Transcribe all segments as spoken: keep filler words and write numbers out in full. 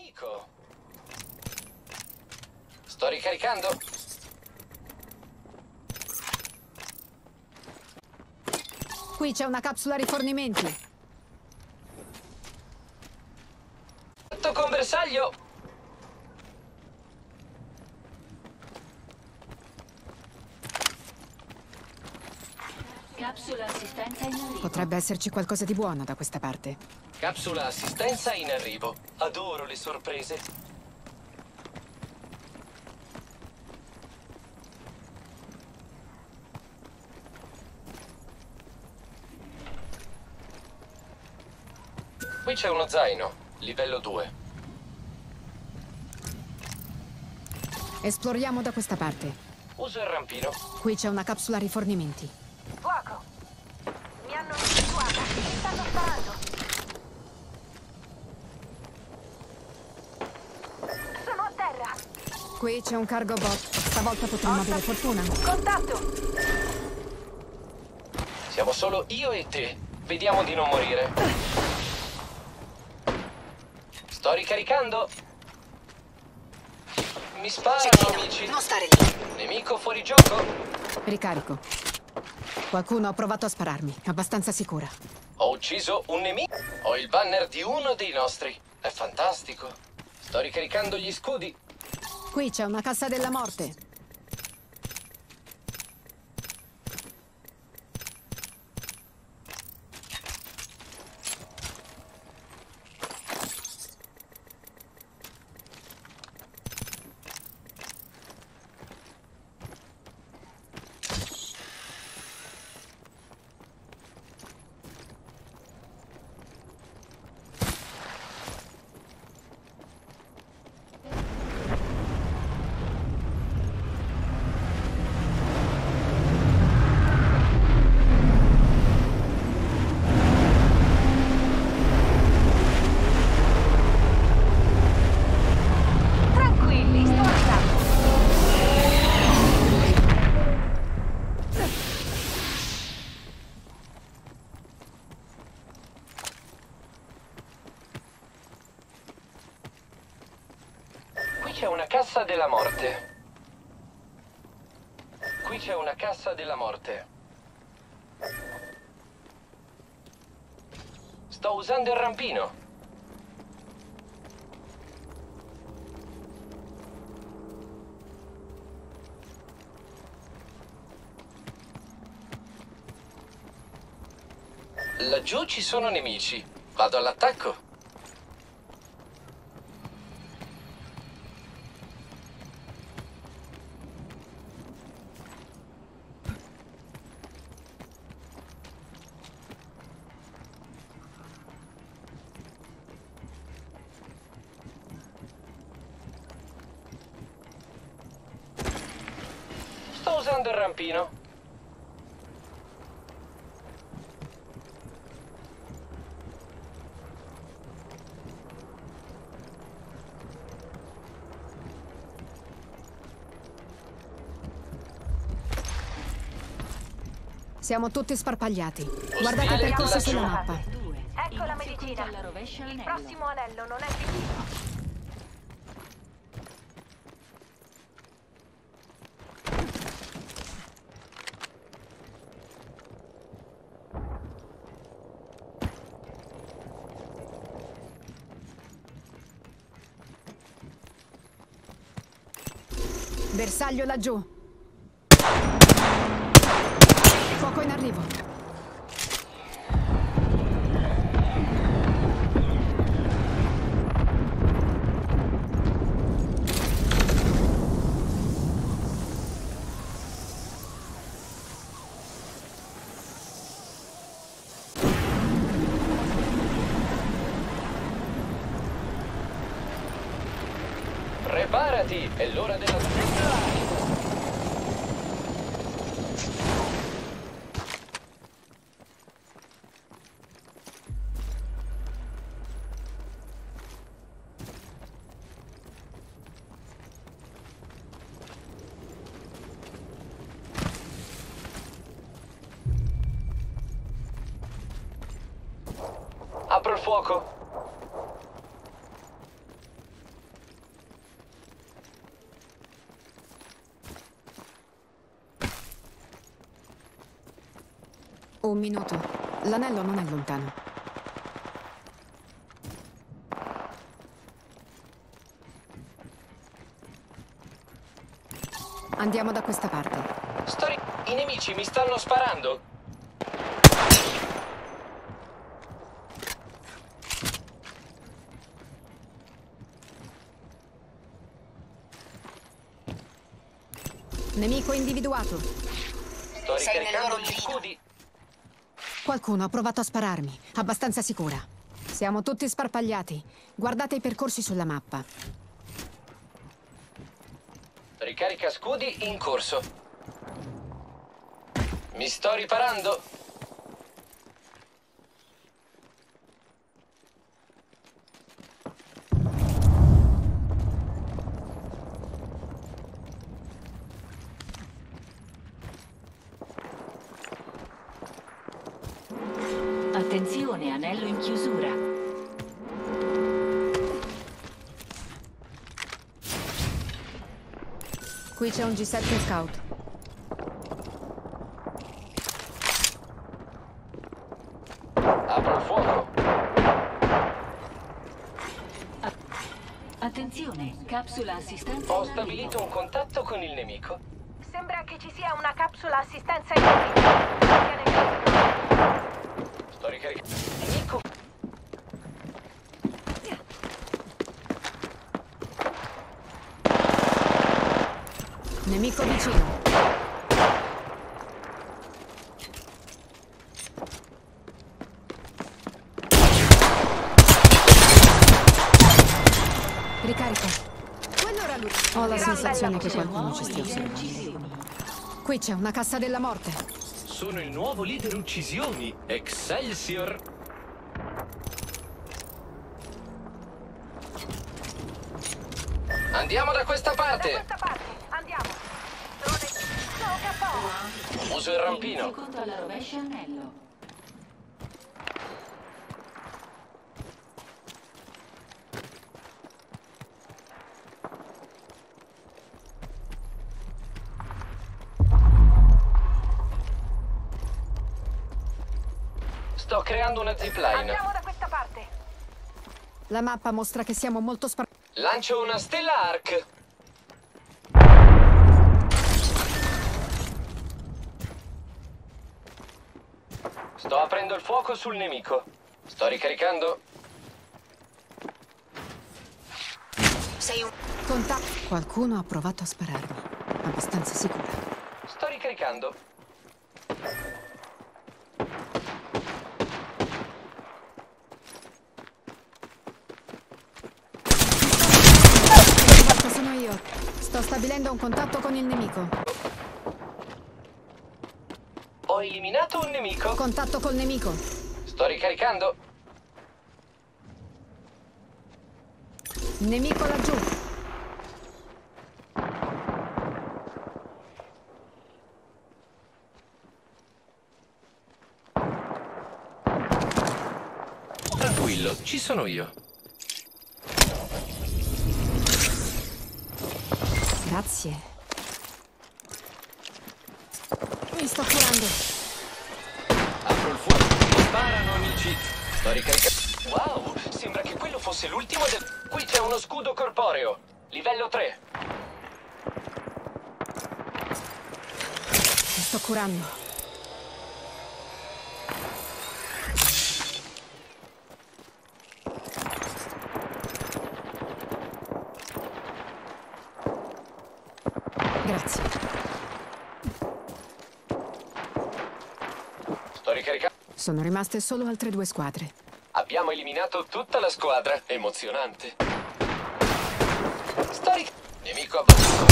nemico. Sto ricaricando. Qui c'è una capsula rifornimenti. Fatto con bersaglio. Capsula assistenza in arrivo. Potrebbe esserci qualcosa di buono da questa parte. Capsula assistenza in arrivo. Adoro le sorprese. Qui c'è uno zaino, livello due. Esploriamo da questa parte. Uso il rampino. Qui c'è una capsula rifornimenti. Fuoco! Mi hanno individuata! Mi stanno sparando! Sono a terra! Qui c'è un cargo bot. Stavolta potremmo avere fortuna. Contatto! Siamo solo io e te. Vediamo di non morire. Sto ricaricando. Mi sparano, amici. Non stare lì. Nemico fuori gioco. Ricarico. Qualcuno ha provato a spararmi. Abbastanza sicura. Ho ucciso un nemico. Ho il banner di uno dei nostri. È fantastico. Sto ricaricando gli scudi. Qui c'è una cassa della morte. Tranquilli, sto andando! Qui c'è una cassa della morte. Qui c'è una cassa della morte. Sto usando il rampino. Laggiù ci sono nemici. Vado all'attacco. Sto usando il rampino. Siamo tutti sparpagliati. Guardate il Ostile percorso sulla laggiù. mappa. due. Ecco la Inizio medicina. con la rovescia Il l'anello. prossimo anello non è vicino. Bersaglio laggiù. Fuoco in arrivo. Preparati, è l'ora della sfida! Apro il fuoco. Un minuto. L'anello non è lontano. Andiamo da questa parte. Sto ri- I nemici mi stanno sparando. Nemico individuato. Sto Sei nel ricaricando loro gli mirino. scudi. Qualcuno ha provato a spararmi. Abbastanza sicura. Siamo tutti sparpagliati. Guardate i percorsi sulla mappa. Ricarica scudi in corso. Mi sto riparando. Attenzione, anello in chiusura. Qui c'è un G sette Scout. Apro il fuoco. Attenzione, capsula assistenza. Ho in stabilito un contatto con il nemico. Sembra che ci sia una capsula assistenza in arrivo. Sto ricaricando. Nemico. Nemico vicino. Ricarico. Quello era lui. Ho la sensazione che qualcuno ci stia osservando. Qui c'è una cassa della morte. Sono il nuovo leader uccisioni. Excelsior. Andiamo da questa Da parte. questa parte, andiamo. Drone. No, capo. Uso il rampino. Conto alla rovescia anello. Sto creando una zipline. Andiamo da questa parte. La mappa mostra che siamo molto spar... Lancio una stella arc. Sto aprendo il fuoco sul nemico. Sto ricaricando. Sei un... Contatto. Qualcuno ha provato a spararmi. Abbastanza sicura. Sto ricaricando. Questa sono io. Sto stabilendo un contatto con il nemico. Ho eliminato un nemico. Contatto col nemico. Sto ricaricando. Nemico laggiù. Tranquillo, ci sono io. Grazie. Mi sto curando. Apro il fuoco. Sparano, amici. Sto ricaricando. Wow, sembra che quello fosse l'ultimo del... Qui c'è uno scudo corporeo. Livello tre. Mi sto curando. Grazie. Sto ricaricando. Sono rimaste solo altre due squadre. Abbiamo eliminato tutta la squadra. Emozionante. Sto ric... Nemico abbattuto.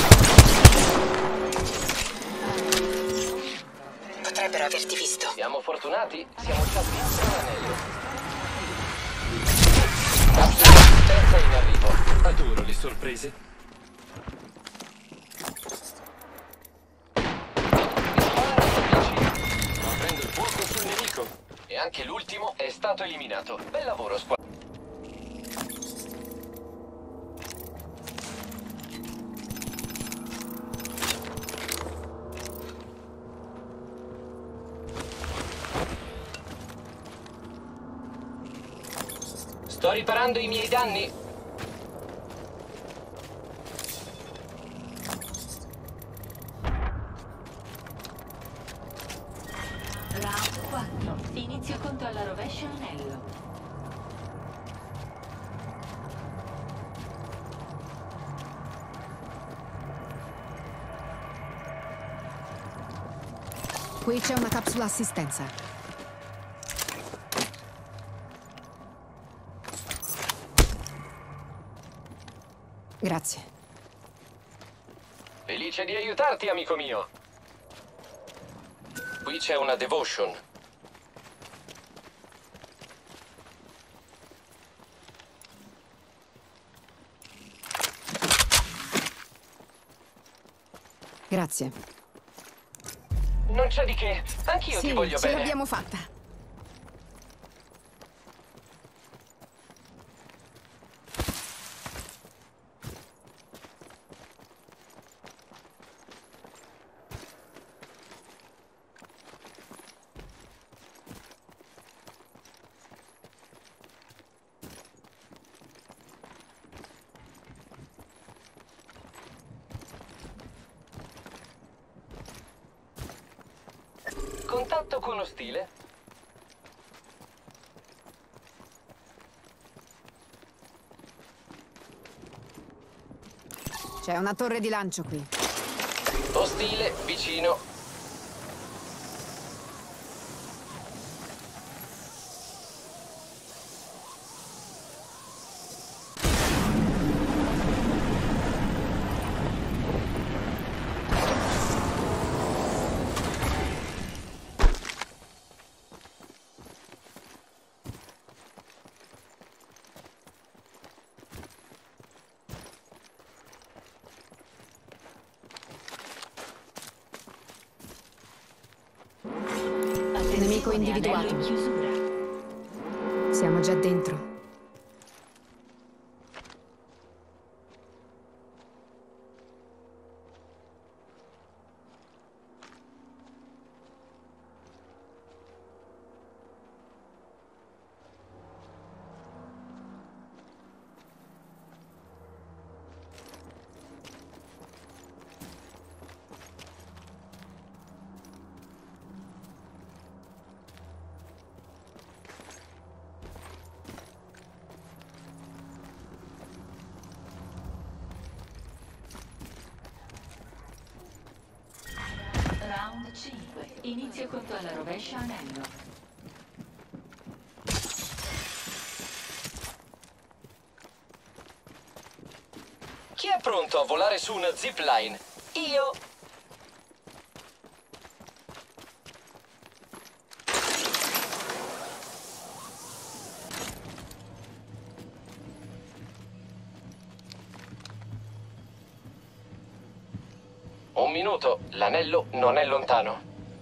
Potrebbero averti visto. Siamo fortunati. Siamo già dentro l'anello. Capsula di assistenza in arrivo. Adoro le sorprese. E anche l'ultimo è stato eliminato. Bel lavoro, squadra. Sto riparando i miei danni. Round quattro. Inizio conto alla rovescia anello. Qui c'è una capsula assistenza. Grazie. Felice di aiutarti, amico mio. Qui c'è una devotion. Grazie. Non c'è di che. Anch'io Sì, ti voglio ce bene. l'abbiamo fatta. Contatto con ostile. C'è una torre di lancio qui. Ostile, vicino. Nemico individuato. Anello in chiusura. Siamo già dentro. Round cinque. Inizio conto alla rovescia anello. Chi è pronto a volare su una zipline? Io. Un minuto, l'anello non è lontano.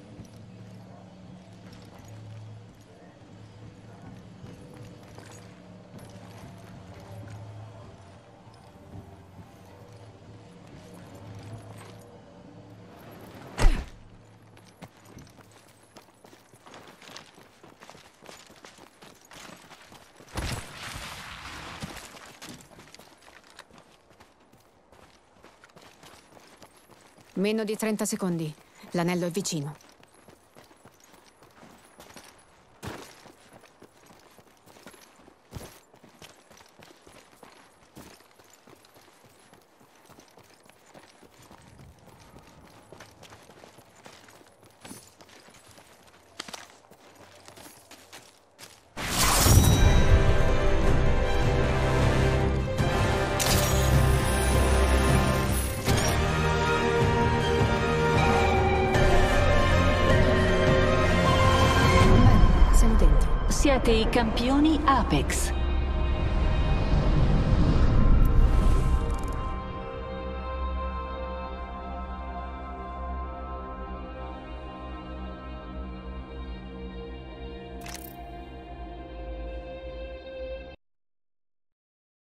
Meno di trenta secondi. L'anello è vicino. Siete i campioni Apex.